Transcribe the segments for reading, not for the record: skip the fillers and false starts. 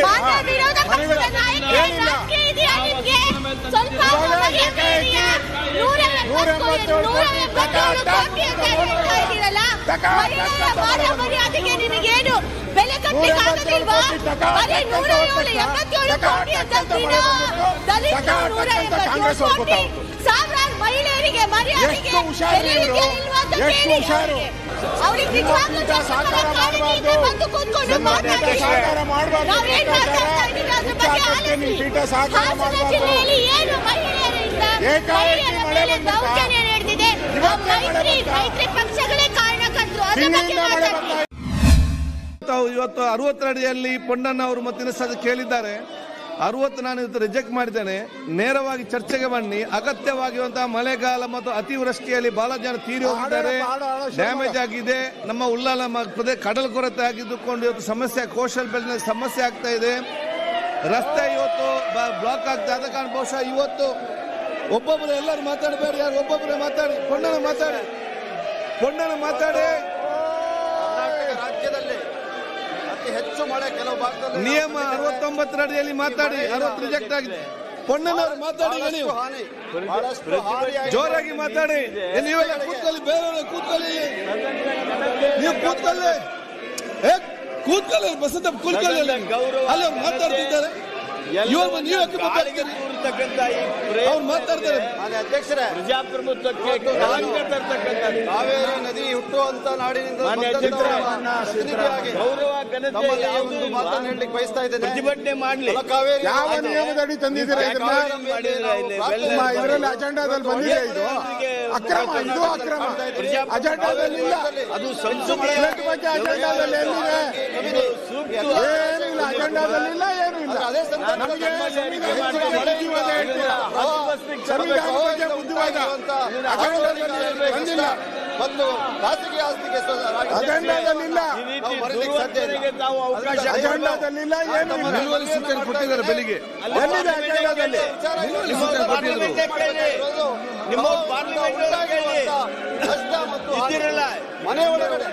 ವಿರೋಧ ಪಕ್ಷದ ನಾಯಕ ರಾಜಕೀಯ ಇದೆಯಾ ನಿಮ್ಗೆ? ಸ್ವಲ್ಪ ಮರ್ಯಾದೆಗೆ ನಿಮಗೇನು ಬೆಲೆ ಕಟ್ಟಲಿಕ್ಕಾಗಲಿಲ್ವಾ? ಬರೀ 177 ಕೋಟಿ ದಲಿತರು, ಸಾವಿರಾರು ಮಹಿಳೆಯರಿಗೆ ಮರ್ಯಾದೆಗೆ ಅವರಿಗೆ ನಿಜವಾಗ್ಲೂ ಬಂದು ಕೂತ್ಕೊಂಡು ಹಾಸನ ಜಿಲ್ಲೆಯಲ್ಲಿ ಏನು ಮಹಿಳೆಯರಿಂದ ದೌರ್ಜನ್ಯ ನಡೆದಿದೆ? ಮೈತ್ರಿ ಪಕ್ಷಗಳೇ ಕಾರಣಕರ್ತರು. ಅದ್ರ ಬಗ್ಗೆ ಇವತ್ತು 60 ಅಡಿಯಲ್ಲಿ ಪೊನ್ನಣ್ಣ ಅವರು ಮತ್ತಿನ ಕೇಳಿದ್ದಾರೆ. 60 ನಾನು ಇವತ್ತು ರಿಜೆಕ್ಟ್ ಮಾಡಿದ್ದೇನೆ. ನೇರವಾಗಿ ಚರ್ಚೆಗೆ ಬನ್ನಿ. ಅಗತ್ಯವಾಗಿರುವಂತಹ ಮಳೆಗಾಲ ಮತ್ತು ಅತಿವೃಷ್ಟಿಯಲ್ಲಿ ಬಹಳ ಜನ ತೀರಿ ಹೋಗಿದ್ದಾರೆ, ಡ್ಯಾಮೇಜ್ ಆಗಿದೆ. ನಮ್ಮ ಉಳ್ಳಾಲ ಕಡಲ ಕೊರತೆ ಆಗಿದ್ದುಕೊಂಡು ಇವತ್ತು ಸಮಸ್ಯೆ, ಕೋಸ್ಟಲ್ ಬೆಲ್ಟ್ನ ಸಮಸ್ಯೆ ಆಗ್ತಾ ಇದೆ. ರಸ್ತೆ ಇವತ್ತು ಬ್ಲಾಕ್ ಆಗ್ತಾ ಆದ ಕಾರಣ ಬಹುಶಃ ಇವತ್ತು ಒಬ್ಬೊಬ್ಬರು ಎಲ್ಲರೂ ಮಾತಾಡಬೇಡಿ, ಯಾರು ಒಬ್ಬೊಬ್ಬರೇ ಮಾತಾಡಿ. ಪೊನ್ನಣ್ಣ ಮಾತಾಡಿ, ಪೊನ್ನಣ್ಣ ಮಾತಾಡಿ. ರಾಜ್ಯದಲ್ಲಿ ಅತಿ ಹೆಚ್ಚು ಮಳೆ ಕೆಲವು ಭಾಗದಲ್ಲಿ ನಿಯಮ 69 ಅಡಿಯಲ್ಲಿ ಮಾತಾಡಿ. 60 ರಿಜೆಕ್ಟ್ ಆಗಿದೆ. ಪೊನ್ನಣ್ಣವರು ಮಾತಾಡಿ, ನೀವು ಜೋರಾಗಿ ಮಾತಾಡಿ. ನೀವೆಲ್ಲ ಕೂತ್ಕೊಳ್ಳಿ, ಬೇರೆಯವರು ಕೂತ್ಕೊಳ್ಳಿ, ನೀವು ಕೂತ್ಕೊಳ್ಳಿ, ಕೂತ್ಕೊಳ್ಳಿ, ಬಸಂತ ಕೂತ್ಕೊಳ್ಳಿ. ಅಲ್ಲಿ ಅವ್ರು ಮಾತಾಡ್ತಿದ್ದಾರೆ, ಅವ್ರು ಮಾತಾಡ್ತಾರೆ. ಅಧ್ಯಕ್ಷರೇ, ಪ್ರಜಾಪ್ರಭುತ್ವಕ್ಕೆ ಕಾವೇರಿ ನದಿ ಹುಟ್ಟುವಂತ ನಾಡಿನಿಂದ ಮಾತನ್ನು ಹೇಳಲಿಕ್ಕೆ ಬಯಸ್ತಾ ಇದ್ದೇನೆ. ಪ್ರತಿಭಟನೆ ಮಾಡಲಿ. ಯಾವ ನಿಯಮದಡಿ ತಂದಿದ್ದೀರಾ ಇದರಲ್ಲಿ? ಅಜೆಂಡಾದಲ್ಲಿ ಬಂದಿದೆ. ಇದು ಅಕ್ರಮ, ಇದು ಅಕ್ರಮ. ಅಜೆಂಡಾದಲ್ಲಿ ಇಲ್ಲ. ಅದು ಬಗ್ಗೆ ಅಜೆಂಡಾದಲ್ಲಿ ಏನಿದೆ? ಏನಿಲ್ಲ, ಅಜೆಂಡಾದಲ್ಲಿ ಇಲ್ಲ, ಏನೂ ಇಲ್ಲ. ನಮಗೆ ಬುದ್ಧಿವಾದ ಮತ್ತು ಖಾಸಗಿ ಆಸ್ತಿಗೆ ಅಜೆಂಡಾದಲ್ಲಿಲ್ಲ, ಅಜೆಂಡಾದಲ್ಲಿಲ್ಲ, ಏನು ಕೊಟ್ಟಿದ್ದಾರೆ ಬೆಳಿಗ್ಗೆ. ಎಲ್ಲಿದೆ ಅಜೆಂಡಾದಲ್ಲಿ? ಮನೆ ಒಳಗಡೆ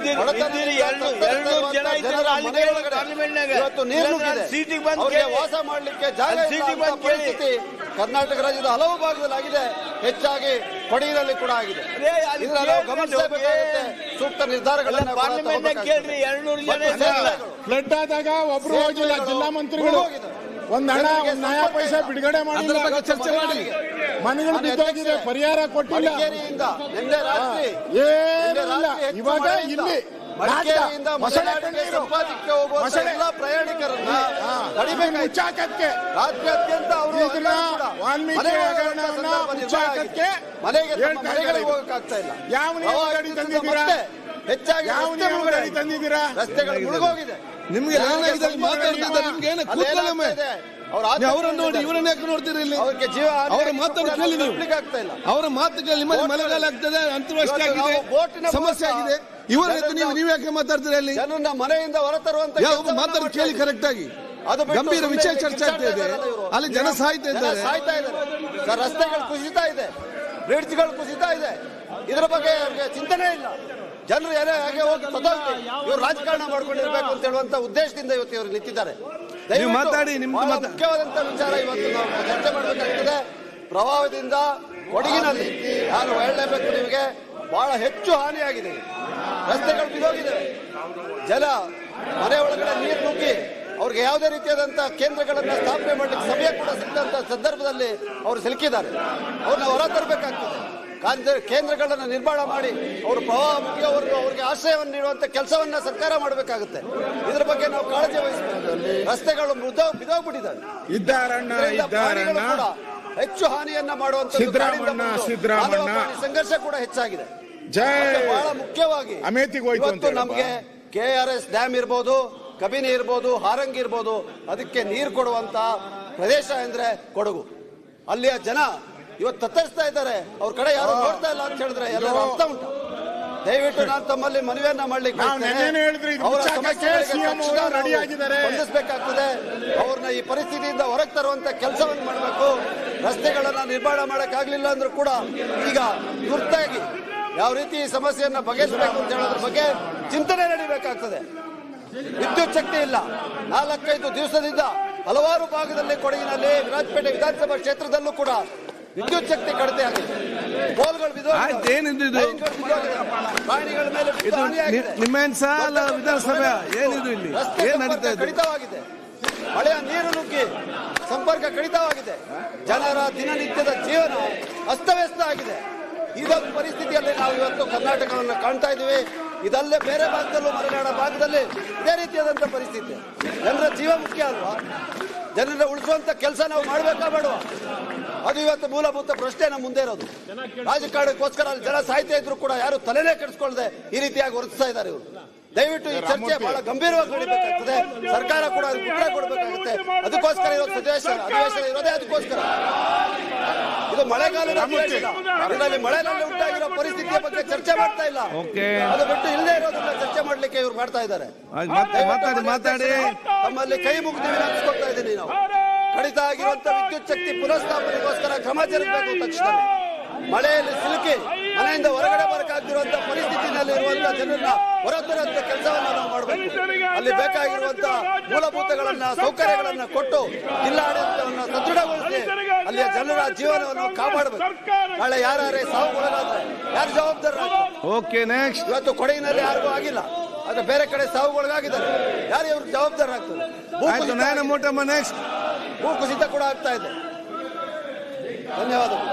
ಇವತ್ತು ನೀರು ವಾಸ ಮಾಡಲಿಕ್ಕೆ ಜಾಗ ಪರಿಸ್ಥಿತಿ ಕರ್ನಾಟಕ ರಾಜ್ಯದ ಹಲವು ಭಾಗದಲ್ಲಿ ಆಗಿದೆ. ಹೆಚ್ಚಾಗಿ ಕೊಡಗಿನಲ್ಲಿ ಕೂಡ ಆಗಿದೆ. ಇದನ್ನು ಗಮನಿಸಬೇಕಾಗುತ್ತೆ. ಸೂಕ್ತ ನಿರ್ಧಾರಗಳನ್ನು ಫ್ಲಡ್ ಆದಾಗ ಒಬ್ರು ಹೋಗಿಲ್ಲ, ಜಿಲ್ಲಾ ಮಂತ್ರಿಗಳು ಒಂದ್ ಹಣ, ಒಂದ್ ನಯಾ ಪೈಸಾ ಬಿಡುಗಡೆ ಮಾಡಿಲ್ಲ, ಚರ್ಚೆ ಮಾಡಿ. ಮನೆಗಳು ಬಿದ್ದೋಗಿದೆ, ಪರಿಹಾರ ಕೊಟ್ಟಿಲ್ಲ, ಏನಿಲ್ಲ. ಇವಾಗ ಇಲ್ಲಿ ಸಂಪಾದಕ್ಕೆ ಹೋಗುವ ಎಲ್ಲ ಪ್ರಯಾಣಿಕರನ್ನ ಕಡಿಮೆ ಮುಚ್ಚಾಕಕ್ಕೆ ರಾಜ್ಯಾದ್ಯಂತ ವಾಲ್ಮೀಕಿ ಹಗರಣವನ್ನ ಮುಚ್ಚಾಕಕ್ಕೆ ಮನೆಗಳಿಗೆ ಹೋಗಕ್ಕಾಗ್ತಾ ಇಲ್ಲ. ಯಾವ ನಿಯಮದಡಿ ತಂದಿದ್ದೀರಾ? ಹೆಚ್ಚಾಗಿ ಯಾವ ನಿಯಮದಡಿ ತಂದಿದ್ದೀರಾ? ರಸ್ತೆಗಳು ಮುಳುಗೋಗಿದೆ. ನಿಮ್ಗೆ ಮಾತಾಡ್ತಿದ್ದಾರೆ, ನಿಮ್ಗೆ ಅವರನ್ನು ನೋಡಿ ಇವರನ್ನ ಯಾಕೆ ನೋಡ್ತೀರಿ? ಇಲ್ಲಿ ಅವ್ರಿಗೆ ಜೀವ ಅವರ ಮಾತನ್ನು ಕೇಳಿ, ನೀವು ಆಗ್ತಾ ಇಲ್ಲ. ಅವರ ಮಾತು ಕೇಳಿ. ನಿಮ್ಮಲ್ಲಿ ಮಳೆಗಾಲ ಆಗ್ತದೆ, ಅಂತರ್ವೃಷ್ಟಿ ಆಗಿದೆ, ಸಮಸ್ಯೆ ಆಗಿದೆ. ಇವರ ನೀವು ಯಾಕೆ ಮಾತಾಡ್ತೀರಿ? ಅಲ್ಲಿ ಜನರನ್ನ ಮನೆಯಿಂದ ಹೊರತರುವಂತ ಮಾತಾಡಿ ಕೇಳಿ ಕರೆಕ್ಟ್ ಆಗಿ. ಅದು ಗಂಭೀರ ವಿಷಯ ಚರ್ಚೆ ಆಗ್ತಾ ಇದೆ. ಅಲ್ಲಿ ಜನ ಸಾಯ್ತಾ ಇದ್ದಾರೆ. ರಸ್ತೆಗಳು ಕುಸಿತಾ ಇದೆ, ಬ್ರಿಡ್ಜ್ಗಳು ಕುಸಿತಾ ಇದೆ. ಇದರ ಬಗ್ಗೆ ಚಿಂತನೆ ಇಲ್ಲ. ಜನರು ಹೇಗೆ ಹೋಗಿ ಇವರು ರಾಜಕಾರಣ ಮಾಡ್ಕೊಂಡಿರ್ಬೇಕು ಅಂತ ಹೇಳುವಂತ ಉದ್ದೇಶದಿಂದ ಇವತ್ತು ಇವರು ನಿಂತಿದ್ದಾರೆ. ಮಾತಾಡಿ. ಮುಖ್ಯವಾದಂತ ವಿಚಾರ ಇವತ್ತು ನಾವು ಚರ್ಚೆ ಮಾಡಬೇಕಾಗ್ತದೆ. ಪ್ರವಾಹದಿಂದ ಕೊಡಗಿನಲ್ಲಿ ನಾನು ಹೇಳಲೇಬೇಕು ನಿಮಗೆ, ಬಹಳ ಹೆಚ್ಚು ಹಾನಿಯಾಗಿದೆ. ರಸ್ತೆಗಳು ಬಿದ್ದೋಗಿದೆ, ಜಲ ಮನೆ ಒಳಗಡೆ ನೀರು ನುಗ್ಗಿ ಅವ್ರಿಗೆ ಯಾವುದೇ ರೀತಿಯಾದಂತಹ ಕೇಂದ್ರಗಳನ್ನ ಸ್ಥಾಪನೆ ಮಾಡಲಿಕ್ಕೆ ಸಮಯ ಕೂಡ ಸಿಕ್ಕಂತ ಸಂದರ್ಭದಲ್ಲಿ ಅವರು ಸಿಲುಕಿದ್ದಾರೆ. ಅವ್ರನ್ನ ಹೊರ ತರಬೇಕಾಗ್ತದೆ. ಕೇಂದ್ರಗಳನ್ನು ನಿರ್ಮಾಣ ಮಾಡಿ ಅವರು ಪ್ರವಾಹ ಮುಗಿಯೋವರೆಗೂ ಅವ್ರಿಗೆ ಆಶ್ರಯವನ್ನು ನೀಡುವಂತ ಕೆಲಸವನ್ನ ಸರ್ಕಾರ ಮಾಡಬೇಕಾಗುತ್ತೆ. ಇದ್ರ ಬಗ್ಗೆ ನಾವು ಕಾಳಜಿ ವಹಿಸಬೇಕು. ರಸ್ತೆಗಳು ಬಿದ್ದೋಗ್ಬಿಟ್ಟಿದ್ದಾರೆ, ಹೆಚ್ಚು ಹಾನಿಯನ್ನ ಮಾಡುವಂತ ಸಂಘರ್ಷ ಕೂಡ ಹೆಚ್ಚಾಗಿದೆ. ಬಹಳ ಮುಖ್ಯವಾಗಿ ಇವತ್ತು ನಮಗೆ KRS ಡ್ಯಾಮ್ ಇರ್ಬೋದು, ಕಬಿನಿ ಇರ್ಬೋದು, ಹಾರಂಗಿ ಇರ್ಬೋದು, ಅದಕ್ಕೆ ನೀರು ಕೊಡುವಂತ ಪ್ರದೇಶ ಅಂದ್ರೆ ಕೊಡಗು. ಅಲ್ಲಿಯ ಜನ ಇವತ್ತು ತತ್ತರಿಸ್ತಾ ಇದ್ದಾರೆ. ಅವ್ರ ಕಡೆ ಯಾರು ನೋಡ್ತಾ ಇಲ್ಲ ಅಂತ ಹೇಳಿದ್ರೆ ಎಲ್ಲರೂ ಅರ್ಥ ಉಂಟು. ದಯವಿಟ್ಟು ನಾನು ತಮ್ಮಲ್ಲಿ ಮನವಿಯನ್ನ ಮಾಡ್ಲಿಕ್ಕೆ ಸ್ಪಂದಿಸಬೇಕಾಗ್ತದೆ. ಅವ್ರನ್ನ ಈ ಪರಿಸ್ಥಿತಿಯಿಂದ ಹೊರಗೆ ತರುವಂತ ಕೆಲಸವನ್ನು ಮಾಡಬೇಕು. ರಸ್ತೆಗಳನ್ನ ನಿರ್ಮಾಣ ಮಾಡಕ್ಕಾಗ್ಲಿಲ್ಲ ಅಂದ್ರೂ ಕೂಡ ಈಗ ತುರ್ತಾಗಿ ಯಾವ ರೀತಿ ಈ ಸಮಸ್ಯೆಯನ್ನ ಬಗೆಹರಿಸಬೇಕು ಅಂತ ಹೇಳೋದ್ರ ಬಗ್ಗೆ ಚಿಂತನೆ ನಡೀಬೇಕಾಗ್ತದೆ. ವಿದ್ಯುತ್ ಶಕ್ತಿ ಇಲ್ಲ. 4-5 ದಿವಸದಿಂದ ಹಲವಾರು ಭಾಗದಲ್ಲಿ ಕೊಡಗಿನಲ್ಲಿ ವಿರಾಜಪೇಟೆ ವಿಧಾನಸಭಾ ಕ್ಷೇತ್ರದಲ್ಲೂ ಕೂಡ ವಿದ್ಯುತ್ ಶಕ್ತಿ ಕಡಿಮೆ ಆಗಿದೆ. ಪೋಲ್ಗಳು ಪ್ರಾಣಿಗಳ ಮೇಲೆ ವಿಧಾನಸಭೆ ಏನಿದು ಇಲ್ಲಿ ಕಡಿತವಾಗಿದೆ. ಮಳೆಯ ನೀರು ನುಗ್ಗಿ ಸಂಪರ್ಕ ಕಡಿತವಾಗಿದೆ. ಜನರ ದಿನನಿತ್ಯದ ಜೀವನ ಅಸ್ತವ್ಯಸ್ತ ಆಗಿದೆ. ಇದೊಂದು ಪರಿಸ್ಥಿತಿಯಲ್ಲಿ ನಾವು ಇವತ್ತು ಕರ್ನಾಟಕವನ್ನು ಕಾಣ್ತಾ ಇದ್ದೀವಿ. ಇದಲ್ಲೇ ಬೇರೆ ಭಾಗದಲ್ಲೂ ಮಲೆನಾಡ ಭಾಗದಲ್ಲಿ ಇದೇ ರೀತಿಯಾದಂಥ ಪರಿಸ್ಥಿತಿ. ಜನರ ಜೀವ ಮುಖ್ಯ ಅಲ್ವಾ? ಜನರ ಉಳಿಸುವಂತ ಕೆಲಸ ನಾವು ಮಾಡಬೇಕಾ ಬೇಡವಾ? ಅದು ಇವತ್ತು ಮೂಲಭೂತ ಪ್ರಶ್ನೆ ನಮ್ಮ ಮುಂದೆ ಇರೋದು. ರಾಜಕಾರಣಕ್ಕೋಸ್ಕರ ಜನ ಸಾಯ್ತಾ ಇದ್ರು ಕೂಡ ಯಾರು ತಲೆನೇ ಕೆಡಿಸ್ಕೊಳ್ಳದೆ ಈ ರೀತಿಯಾಗಿ ವರ್ತಿಸ್ತಾ ಇದ್ದಾರೆ ಇವರು. ದಯವಿಟ್ಟು ಈ ಚರ್ಚೆ ಬಹಳ ಗಂಭೀರವಾಗಿ ನಡೀಬೇಕಾಗ್ತದೆ. ಸರ್ಕಾರ ಕೂಡ ಉತ್ತರ ಕೊಡಬೇಕಾಗುತ್ತೆ. ಅದಕ್ಕೋಸ್ಕರ ಇವತ್ತು ಅಧಿವೇಶನ ಇರೋದೇ ಅದಕ್ಕೋಸ್ಕರ. ಇದು ಮಳೆಗಾಲದ ಇದರಲ್ಲಿ ಮಳೆನಲ್ಲಿ ಉಂಟಾಗಿರೋ ಪರಿಸ್ಥಿತಿಯ ಬಗ್ಗೆ ಚರ್ಚೆ ಮಾಡ್ತಾ ಇಲ್ಲ. ಅದು ಬಿಟ್ಟು ಇಲ್ಲದೆ ಇರೋದನ್ನ ಚರ್ಚೆ ಮಾಡ್ಲಿಕ್ಕೆ ಇವ್ರು ಮಾಡ್ತಾ ಇದ್ದಾರೆ. ಮಾತಾಡಿ ತಮ್ಮಲ್ಲಿ ಕೈ ಮುಗಿದು ವಿನಂತಿಸ್ಕೊಳ್ತಾ ಇದ್ದೀನಿ. ನಾವು ಕಡಿತ ಆಗಿರುವಂತಹ ವಿದ್ಯುತ್ ಶಕ್ತಿ ಪುನಃಸ್ಥಾಪನೆಗೋಸ್ಕರ ಕ್ರಮ ಜರುಗಬೇಕು. ತಕ್ಷಣ ಮಳೆಯಲ್ಲಿ ಸಿಲುಕಿ ಮನೆಯಿಂದ ಹೊರಗಡೆ ಬರಕಾಗ್ತಿರುವಂತಹ ಪರಿಸ್ಥಿತಿನಲ್ಲಿ ಇರುವಂತಹ ಜನರನ್ನ ಹೊರತರುವಂತ ಕೆಲಸವನ್ನು ನಾವು ಮಾಡಬೇಕು. ಅಲ್ಲಿ ಬೇಕಾಗಿರುವಂತಹ ಮೂಲಭೂತಗಳನ್ನ ಸೌಕರ್ಯಗಳನ್ನ ಕೊಟ್ಟು ಜಿಲ್ಲಾಡಳಿತವನ್ನು ಸದೃಢಗೊಳಿಸಿ ಅಲ್ಲಿಯ ಜನರ ಜೀವನವನ್ನು ಕಾಪಾಡಬೇಕು. ನಾಳೆ ಯಾರೇ ಸಾವುಗೊಳಗಾದ್ರೆ ಯಾರು ಜವಾಬ್ದಾರರಾಗ್ತಾರೆ? ಇವತ್ತು ಕೊಡಗಿನಲ್ಲಿ ಯಾರಿಗೂ ಆಗಿಲ್ಲ, ಆದ್ರೆ ಬೇರೆ ಕಡೆ ಸಾವುಗೊಳಗಾಗಿದ್ದಾರೆ. ಯಾರು ಇವ್ರಿಗೆ ಜವಾಬ್ದಾರರಾಗ್ತಾರೆ? ಭೂ ಕುಸಿತ ಕೂಡ ಆಗ್ತಾ ಇದೆ. ಧನ್ಯವಾದಗಳು.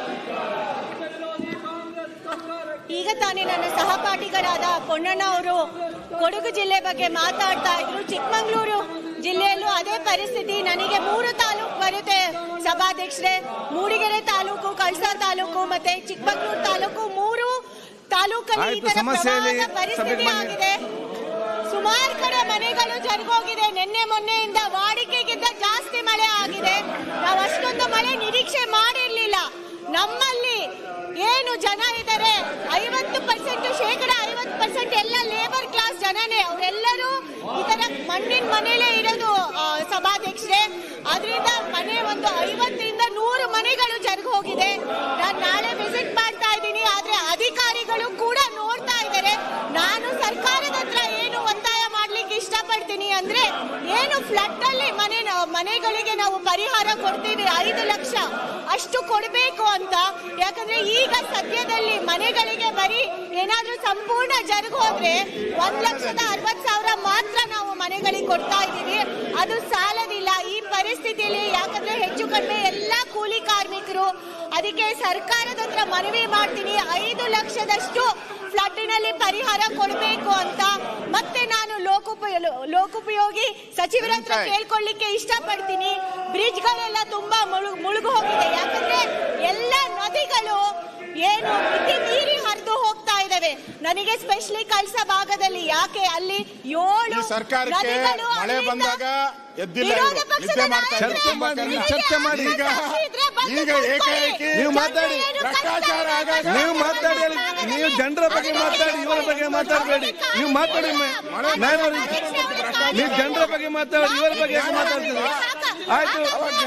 ಈಗ ತಾನೇ ನನ್ನ ಸಹಪಾಠಿಗಳಾದ ಪೊನ್ನಣ್ಣ ಅವರು ಕೊಡಗು ಜಿಲ್ಲೆ ಬಗ್ಗೆ ಮಾತಾಡ್ತಾ ಇದ್ರು. ಚಿಕ್ಕಮಗಳೂರು ಜಿಲ್ಲೆಯಲ್ಲೂ ಅದೇ ಪರಿಸ್ಥಿತಿ. ನನಗೆ 3 ತಾಲೂಕು ಬರುತ್ತೆ ಸಭಾಧ್ಯಕ್ಷರೇ. ಮೂಡಿಗೆರೆ ತಾಲೂಕು, ಕಳಸಾ ತಾಲೂಕು ಮತ್ತೆ ಚಿಕ್ಕಮಗಳೂರು ತಾಲೂಕು, 3 ತಾಲೂಕಲ್ಲಿ ಈ ತರ ಪರಿಸ್ಥಿತಿ ಆಗಿದೆ. ಸುಮಾರು ಕಡೆ ಮನೆಗಳು ಜರುಗೋಗಿದೆ. ನಿನ್ನೆ ಮೊನ್ನೆಯಿಂದ ವಾಡಿಕೆಗಿಂತ ಜಾಸ್ತಿ ಮಳೆ ಆಗಿದೆ. ನಾವು ಅಷ್ಟೊಂದು ಮಳೆ ನಿರೀಕ್ಷೆ ಮಾಡಿರ್ಲಿಲ್ಲ. ನಮ್ಮಲ್ಲಿ ಏನು ಜನ ಇದ್ದಾರೆ 50% ಶೇಕಡ 50% ಎಲ್ಲ ಲೇಬರ್ ಕ್ಲಾಸ್ ಜನನೇ. ಅವರೆಲ್ಲರೂ ಈ ತರ ಮಣ್ಣಿನ ಮನೆಯಲ್ಲೇ ಇರೋದು ಸಭಾಧ್ಯಕ್ಷರೇ. ಅದರಿಂದ ಮನೆ ಒಂದು 50ರಿಂದ 100 ಮನೆಗಳು ಜರುಗಿ ಹೋಗಿದೆ. ನಾನು ನಾಳೆ ವಿಸಿಟ್ ಮಾಡ್ತಾ ಇದ್ದೀನಿ. ಆದ್ರೆ ಅಧಿಕಾರಿಗಳು ಕೂಡ ನೋಡ್ತಾ ಇದ್ದಾರೆ. ನಾನು ಸರ್ಕಾರದ ಹತ್ರ ಏನು ಒತ್ತಾಯ ಮಾಡ್ಲಿಕ್ಕೆ ಇಷ್ಟಪಡ್ತೀನಿ ಅಂದ್ರೆ, ಏನು ಫ್ಲಡ್ ಅಲ್ಲಿ ಮನೆಗಳಿಗೆ ನಾವು ಪರಿಹಾರ ಕೊಡ್ತೀವಿ 5 ಲಕ್ಷ ಅಷ್ಟು ಕೊಡಬೇಕು ಅಂತ. ಯಾಕಂದ್ರೆ ಈಗ ಸದ್ಯದಲ್ಲಿ ಮನೆಗಳಿಗೆ ಬರೀ ಏನಾದ್ರೂ ಸಂಪೂರ್ಣ ಜರುಗಿ ಹೋದ್ರೆ 1,60,000 ಮಾತ್ರ ನಾವು ಮನೆಗಳಿಗೆ ಕೊಡ್ತಾ ಇದ್ದೀವಿ. ಅದು ಸಾಲದಿಲ್ಲ ಈ ಪರಿಸ್ಥಿತಿಯಲ್ಲಿ. ಯಾಕಂದ್ರೆ ಹೆಚ್ಚು ಕಡಿಮೆ ಎಲ್ಲಾ ಕೂಲಿ ಕಾರ್ಮಿಕರು. ಅದಕ್ಕೆ ಸರ್ಕಾರದ ಹತ್ರ ಮನವಿ ಮಾಡ್ತೀನಿ, 5 ಲಕ್ಷದಷ್ಟು ಫ್ಲಡ್ನಲ್ಲಿ ಪರಿಹಾರ ಕೊಡಬೇಕು ಅಂತ. ಮತ್ತೆ ನಾನು ಲೋಕೋಪಯೋಗಿ ಸಚಿವರ ಹತ್ರ ಕೇಳ್ಕೊಳ್ಳಿಕ್ಕೆ ಇಷ್ಟಪಡ್ತೀನಿ. ಬ್ರಿಡ್ಜ್ಗಳೆಲ್ಲ ತುಂಬಾ ಮುಳುಗು ಹೋಗಿದೆ. ಯಾಕಂದ್ರೆ ಎಲ್ಲ ನದಿಗಳು ಏನು ಮಿತಿ ಮೀರಿ ಹರಿದು ಹೋಗ್ತಾ ಇದಾವೆ. ನನಗೆ ಸ್ಪೆಷಲಿ ಕಳಸಾ ಭಾಗದಲ್ಲಿ ಯಾಕೆ ಅಲ್ಲಿ 7 ಸರ್ಕಾರಕ್ಕೆ ಮಳೆ ಬಂದಾಗ ಚರ್ಚೆ ಮಾಡಿ. ಈಗ ಏಕಾಏಕಿ ನೀವು ಮಾತಾಡಿ, ಭ್ರಷ್ಟಾಚಾರ ನೀವು ಜನರ ಬಗ್ಗೆ ಮಾತಾಡಿ, ಇವರ ಬಗ್ಗೆ ಮಾತಾಡಬೇಡಿ. ನೀವು ಮಾತಾಡಿ, ನೀವು ಜನರ ಬಗ್ಗೆ ಮಾತಾಡಿ, ಇವರ ಬಗ್ಗೆ ಮಾತಾಡ್ತೀವಿ. ಆಯ್ತು,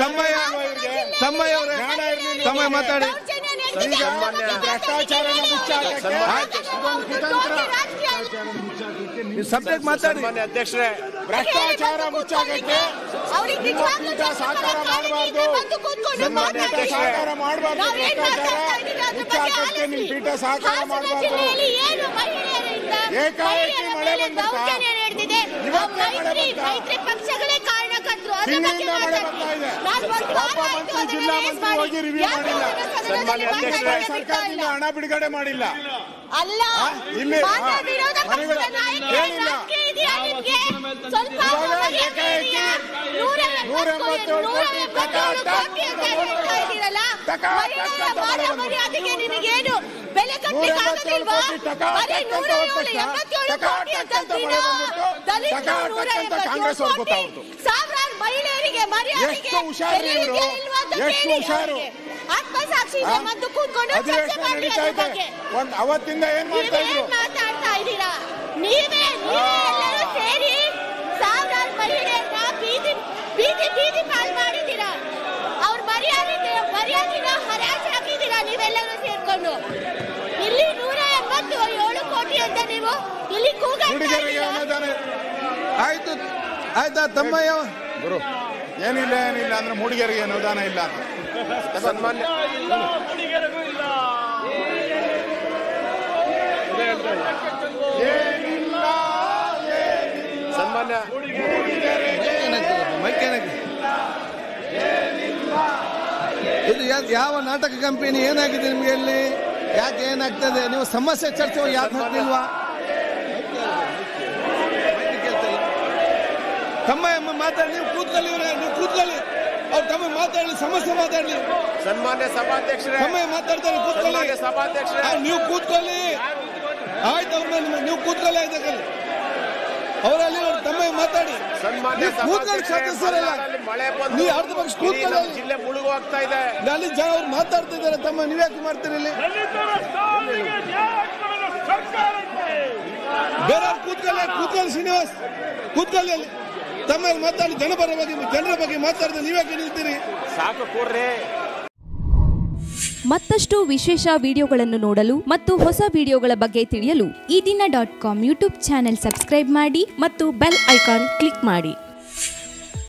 ತಮ್ಮಯ್ಯ ಮಾತಾಡಿ. ಭ್ರಷ್ಟಾಚಾರ ಸಬ್ಜೆಕ್ಟ್ ಮಾತಾಡಿ. ಅಧ್ಯಕ್ಷರೇ, ಭ್ರಷ್ಟಾಚಾರ ಮುಚ್ಚಾಕಕ್ಕೆ ನಿಮ್ಮ ಪೀಠ ಸಹಕಾರ ಮಾಡಬಾರ್ದು. ಸಹಕಾರ ಮಾಡಬಾರ್ದು. ಭ್ರಷ್ಟಾಚಾರ ಮುಚ್ಚಾಕಕ್ಕೆ ನಿಮ್ಮ ಪೀಠ ಸಹಕಾರ ಮಾಡಬಾರ್ದು. ಏಕಾಏಕಿ ಮಳೆ ಬಂದಿದೆ. ಹಿಂದಿನಿಂದ ಮಳೆ ಬರ್ತಾ ಇದೆ. ಒಬ್ಬ ಮಂತ್ರಿ, ಜಿಲ್ಲಾ ಮಂತ್ರಿ ಹೋಗಿ ರಿವ್ಯೂ ಮಾಡಿಲ್ಲ. ಸರ್ಕಾರದಿಂದ ಹಣ ಬಿಡುಗಡೆ ಮಾಡಿಲ್ಲ. ಅಲ್ಲ, ಇಲ್ಲಿ ಹೇಳಿಲ್ಲ. ಏಕಾಏಕಿ 187 ಅದಕ್ಕೆ ನಿಮಗೇನು ಬೆಲೆ ಕಟ್ಟಲಿಕ್ಕಾಗೋದಿಲ್ವಾ? ಸಾವಿರಾರು ಮಹಿಳೆಯರಿಗೆ ಎಷ್ಟು ಹುಷಾರು ಇವರು, ಎಷ್ಟು ಹುಷಾರು. ಆತ್ಮಸಾಕ್ಷಿ ಮತ್ತು ಕೂತ್ಕೊಂಡು ಅವತ್ತಿಂದ ಏನ್ ಮಾಡ್ತಾ ಇದ್ರು? ಮಾತಾಡ್ತಾ ಇದ್ದೀರಾ ನೀವೇ ಎಲ್ಲರೂ ಸೇರಿ ಸಾವಿರಾರು ಮಹಿಳೆಯರನ್ನ ಬೀದಿ ಪಾಲ್ ಮಾಡಿದ್ದೀರಾ. ಅವ್ರ ಮರ್ಯಾದೆನ ಹರಾಜು ಹಾಕಿದ್ದೀರಾ ನೀವೆಲ್ಲರೂ ಸೇರ್ಕೊಂಡು. ಇಲ್ಲಿ 187 ಕೋಟಿ ಅಂತ ನೀವು ಇಲ್ಲಿ ಕೂಗಾಡ್ತಾ ಇದ್ದೀರಾ. ಆಯ್ತು ಆಯ್ತಾ ತಮ್ಮಯ್ಯ ಗುರು ಏನಿಲ್ಲ ಅಂದ್ರೆ ಮೂಡಿಗೆರೆಗೆ ಅನುದಾನ ಇಲ್ಲ ಸನ್ಮಾನ್ಯ ಸನ್ಮಾನ್ಯ ಇದು ಯಾವ ನಾಟಕ ಕಂಪನಿ ಏನಾಗಿದೆ ನಿಮ್ಗೆ ಇಲ್ಲಿ ಯಾಕೆ ಏನಾಗ್ತದೆ ನೀವು ಸಮಸ್ಯೆ ಚರ್ಚೆ ಯಾಕೆ ಹಾಕ್ತಿಲ್ವಾ ತಮ್ಮ ಮಾತಾಡಿ ನೀವು ಕೂತ್ಕೊಳ್ಳಿ ನೀವು ಕೂತ್ಕೊಳ್ಳಿ ಅವ್ರು ತಮ್ಮ ಮಾತಾಡಲಿ ಸಮಸ್ಯೆ ಮಾತಾಡಲಿ ಸನ್ಮಾನ್ಯ ಸಭಾಧ್ಯಕ್ಷರೇ ತಮ್ಮ ಮಾತಾಡ್ತಾರೆ ಕೂತ್ಕೊಳ್ಳಿ ಸಭಾಧ್ಯಕ್ಷರೇ ನೀವು ಕೂತ್ಕೊಳ್ಳಿ ಆಯ್ತು ಅವ್ರ ಮೇಲೆ ನೀವು ಕೂತ್ಕೊಳ್ಳಿ ಆಯ್ತು ಅವರಲ್ಲಿ ತಮ್ಮ ಮಾತಾಡಿ ಕೂತ್ಕೊಳ್ಳಿ ಸದಸ್ಯರಲ್ಲ ನೀವು ಅರ್ಧ ಪಕ್ಷ ಕೂತ್ಕೊಳ್ಳಿ ಜಿಲ್ಲೆ ಮುಳುಗೋಗ್ತಾ ಇದೆ ಅಲ್ಲಿ ಜನ ಅವ್ರು ಮಾತಾಡ್ತಾ ಇದ್ದಾರೆ ತಮ್ಮ ನೀವ್ಯಾಕೆ ಮಾಡ್ತೀರಿ ಇಲ್ಲಿ ಬೇರೆ ಕೂತ್ಕೊಳ್ಳಿ ಶ್ರೀನಿವಾಸ್ ಕೂತ್ಕೊಳ್ಳಿ ಅಲ್ಲಿ ತಮ್ಮ ಮಾತಾಡಿ ಜನರ ಬಗ್ಗೆ ಮಾತಾಡಿದ್ರೆ ನೀವ್ಯಾಕೆ ನಿಲ್ತೀರಿ ಸಾಕು ಕೂರ್ರಿ ಮತ್ತಷ್ಟು ವಿಶೇಷ ವಿಡಿಯೋಗಳನ್ನು ನೋಡಲು ಮತ್ತು ಹೊಸ ವಿಡಿಯೋಗಳ ಬಗ್ಗೆ ತಿಳಿಯಲು ಈ ದಿನ .com ಯೂಟ್ಯೂಬ್ ಚಾನೆಲ್ ಸಬ್ಸ್ಕ್ರೈಬ್ ಮಾಡಿ ಮತ್ತು ಬೆಲ್ ಐಕಾನ್ ಕ್ಲಿಕ್ ಮಾಡಿ.